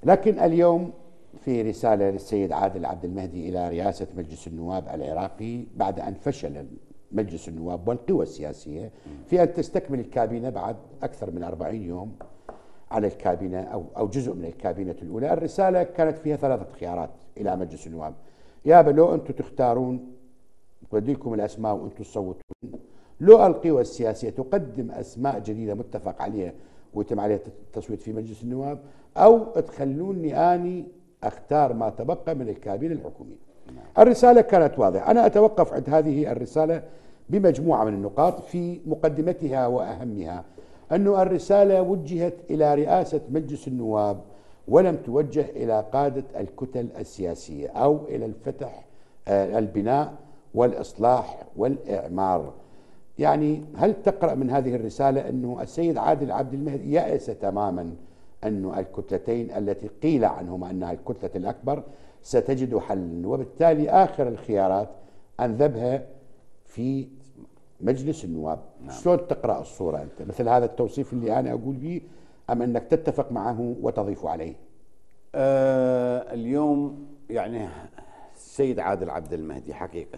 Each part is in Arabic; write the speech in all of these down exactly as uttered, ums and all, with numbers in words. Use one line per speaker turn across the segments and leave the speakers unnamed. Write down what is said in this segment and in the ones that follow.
لكن اليوم في رسالة للسيد عادل عبد المهدي إلى رئاسة مجلس النواب العراقي بعد أن فشل مجلس النواب والقوى السياسية في أن تستكمل الكابينة بعد أكثر من أربعين يوم على الكابينة أو أو جزء من الكابينة الأولى. الرسالة كانت فيها ثلاثة خيارات إلى مجلس النواب: يا لو أنتم تختارون بدي لكم الأسماء وأنتم تصوتون، لو القوى السياسية تقدم أسماء جديدة متفق عليها ويتم عليها التصويت في مجلس النواب، أو تخلوني أني أختار ما تبقى من الكابينة الحكومية. الرسالة كانت واضحة. أنا أتوقف عند هذه الرسالة بمجموعة من النقاط. في مقدمتها وأهمها أن الرسالة وجهت إلى رئاسة مجلس النواب ولم توجه إلى قادة الكتل السياسية أو إلى الفتح البناء والإصلاح والإعمار. يعني هل تقرأ من هذه الرسالة أنه السيد عادل عبد المهدي يأس تماما أن الكتلتين التي قيل عنهما أنها الكتلة الأكبر ستجد حلا، وبالتالي آخر الخيارات أنذبها في مجلس النواب؟ نعم. شلون تقرأ الصورة أنت؟ مثل هذا التوصيف اللي أنا أقول به، أم أنك تتفق معه وتضيف عليه؟
آه اليوم يعني السيد عادل عبد المهدي حقيقة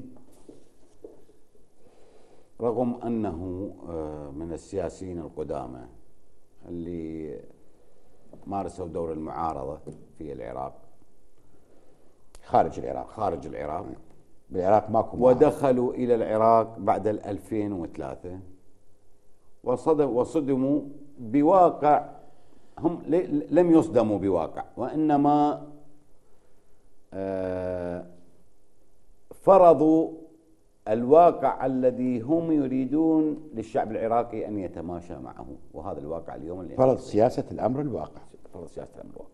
رغم أنه من السياسيين القدامى اللي مارسوا دور المعارضة في العراق،
خارج العراق
خارج العراق
بالعراق ماكو معارضة،
ودخلوا إلى العراق بعد ألفين وثلاثة وصدموا بواقع هم لم يصدموا بواقع، وإنما فرضوا الواقع الذي هم يريدون للشعب العراقي أن يتماشى معه، وهذا الواقع اليوم اللي
فرض سياسة الأمر الواقع.
فرض سياسة الأمر الواقع.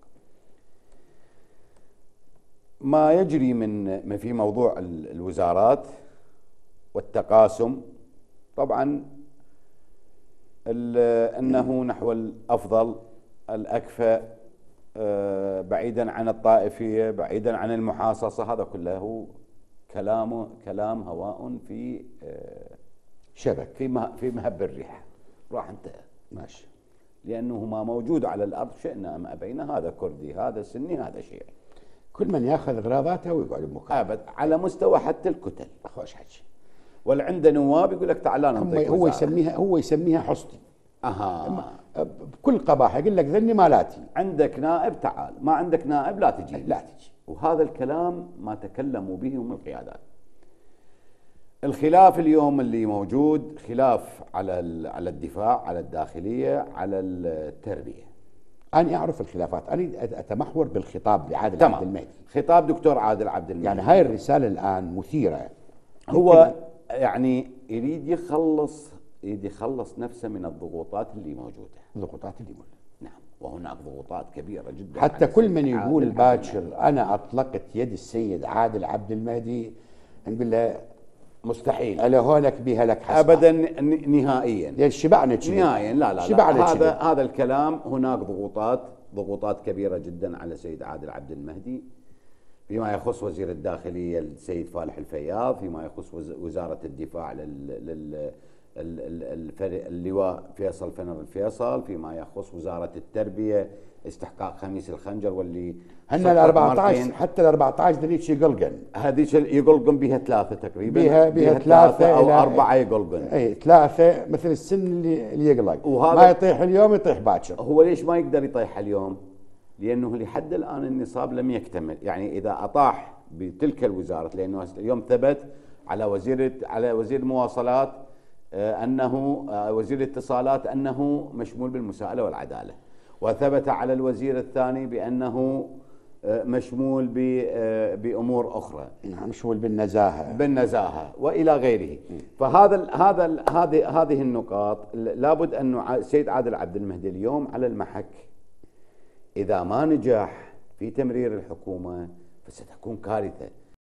ما يجري من في موضوع الوزارات والتقاسم، طبعا أنه نحو الأفضل الأكفأ بعيدا عن الطائفية بعيدا عن المحاصصة، هذا كله كلامه كلام هواء في
شبك
في في مهب الريح، راح انتهى
ماشي،
لأنه ما موجود على الأرض شئنا أم أبينا، هذا كردي هذا سني هذا شيعي،
كل من ياخذ غراضاته ويقعد بمكان
أبد على مستوى حتى الكتل.
خوش حكي.
والعنده نواب يقول لك تعال نعطيك
هو يسميها هو يسميها حصتي.
اها
بكل قباحه يقول لك ذني مالاتي،
عندك نائب تعال، ما عندك نائب لا تجي
لا تجي.
وهذا الكلام ما تكلموا به هم القيادات. الخلاف اليوم اللي موجود خلاف على على الدفاع، على الداخليه، على التربيه.
أنا أعرف الخلافات، أنا أتمحور بالخطاب لعادل
تمام.
عبد المهدي،
خطاب دكتور عادل عبد المهدي.
يعني هاي الرسالة الآن مثيرة،
هو يعني يريد يخلص يريد يخلص نفسه من الضغوطات اللي موجودة.
الضغوطات اللي موجودة
نعم، وهناك ضغوطات كبيرة جدا.
حتى كل من يقول باكر أنا أطلقت يد السيد عادل عبد المهدي نقول له مستحيل، ألا هونك بها لك حسبة.
أبدا نهائيا،
لأن شبعنا
نهائيا لا لا, لا. هذا هذا الكلام. هناك ضغوطات ضغوطات كبيرة جدا على السيد عادل عبد المهدي فيما يخص وزير الداخلية السيد فالح الفياض، فيما يخص وزارة الدفاع لل اللواء فيصل فنر الفيصل، فيما يخص وزارة التربية استحقاق خميس الخنجر واللي
هن ال أربعة عشر حتى ال أربعة عشر ذيك يقلقن،
هذيك يقلقن بها ثلاثة تقريبا،
بها بها ثلاثة
أو أربعة يقلقن،
اي ثلاثة مثل السن اللي اللي يقلق، ما يطيح اليوم يطيح باكر.
هو ليش ما يقدر يطيح اليوم؟ لأنه لحد الآن النصاب لم يكتمل، يعني إذا أطاح بتلك الوزارة، لأنه اليوم ثبت على وزير على وزير المواصلات أنه وزير الاتصالات أنه مشمول بالمساءلة والعدالة، وثبت على الوزير الثاني بأنه مشمول بأمور أخرى،
مشمول بالنزاهة
بالنزاهة وإلى غيره. فهذا هذا هذه هذه النقاط لابد أن السيد عادل عبد المهدي اليوم على المحك، إذا ما نجح في تمرير الحكومة فستكون كارثة.